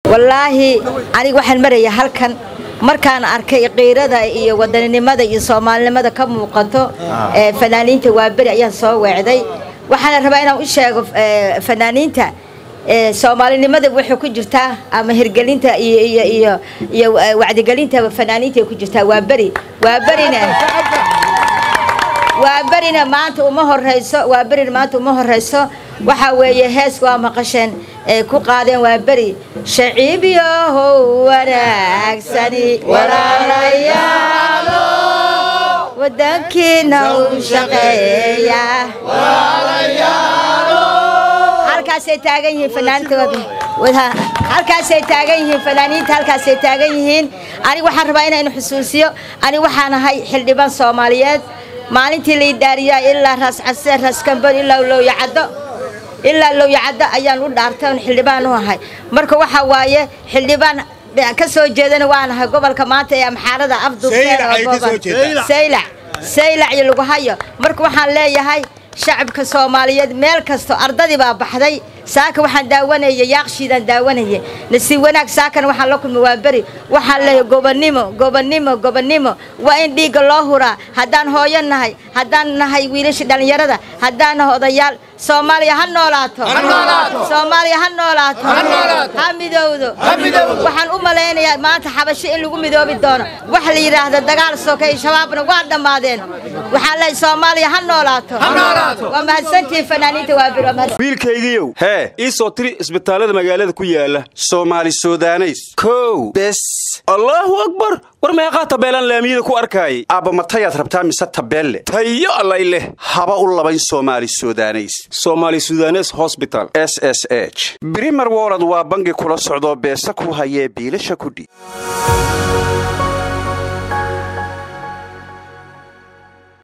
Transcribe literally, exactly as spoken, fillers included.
والله أنا waxaan maraya halkan markaan arkay qeyrada iyo wadaninimada iyo Soomaalinimada ka muuqato ee fanaaniinta waa bari ayaan soo weecday waxaan rabaa inaan u sheego fanaaniinta ee Soomaalinimada waxay ku jirtaa ama hirgelinta iyo iyo iyo iyo wacdigelinta fanaaniinta ku jirtaa waa bari waa barina waa barina maanta uma horeyso waa barina maanta uma horeyso waxa weeye hees waa maqasheen ee ku qaadeen waa bari shaciibiyo wanaagsani walaalayaalo wadankiina u shaqeeya walaalayaalo halkaas ay taagan yihiin fanaantooda wada halkaas ay taagan yihiin fanaaniinta halkaas ay taagan yihiin ani waxaan rabaa inaan xusuusiyo ani waxaan ahay xildhibaan Soomaaliyeed maalintii la idaariyaa ilaa ras casir ras kambar ilaa loo yacado ilaa loo yacado ayaan u dhaartay xildhibaan u ahay marka waxa waaye xildhibaan ka soo jeedana waan ahay gobolka maanta ee Amxaarada afduubteeda Saylac Saylac iyo lagu hayo marka waxaan leeyahay shacabka Soomaaliyeed meel kasto ardadii baa baxday saaka waxaan daawanayay yaaqshiidan daawanayay nasi wanaag saakan waxaan la kulmay waa bari waxaan leeyahay gobonimo gobonimo gobonimo waa in dhiiga loo huraa hadaan hooyo nahay hadaan nahay wiilasha dhalinyarada hadaan odayaal Soomaaliya ha noolaato Soomaaliya ha noolaato ha midowdo waxaan u maleynayaa maanta xabasho in lagu midoobi doono wax la yiraahdo dagaal sookay shabaabna waa dhamaadeen waxaan leeyahay Soomaaliya ha noolaato waa mahadsantii fanaaniinta waa bari wiilkaygiiyow hee ii soo tiri isbitaalada magaalada ku yaala Soomaali Suudaanays kow bes Allahu akbar war meeqa tabeelan laamiyada ku arkay aba matayaad rabtaa mise tabeelle tayo Allah ileh haba u labayn Soomaali Suudaanays Somali Sudanese Hospital S S H Brimer World waa bangi kula socdo beesa ku hayee biilasha ku dhig